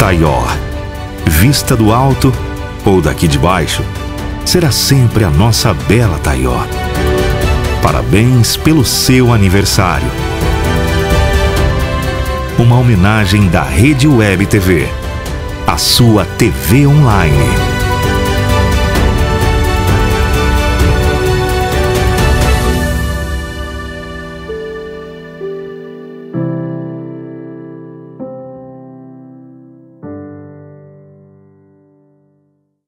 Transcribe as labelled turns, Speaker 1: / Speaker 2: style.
Speaker 1: Taió. Vista do alto ou daqui de baixo, será sempre a nossa bela Taió. Parabéns pelo seu aniversário. Uma homenagem da Rede Web TV, a sua TV online.